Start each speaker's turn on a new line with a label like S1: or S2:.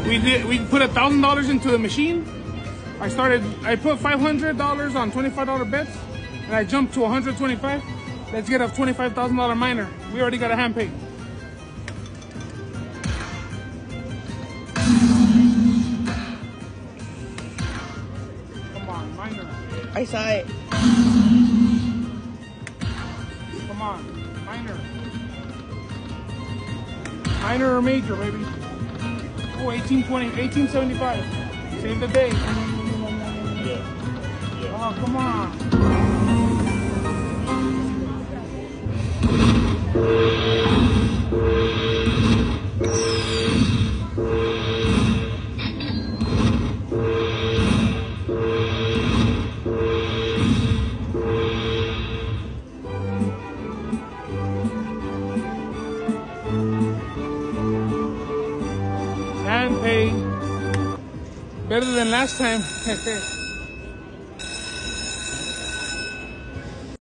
S1: We put $1,000 into the machine. I put $500 on $25 bets, and I jumped to 125. Let's get a $25,000 minor. We already got a hand pay. Come on, minor.
S2: I saw it.
S1: Come on, minor. Minor or major, baby. Oh, 1820, 1875. Save the day. Oh, come on. And pay better than last time.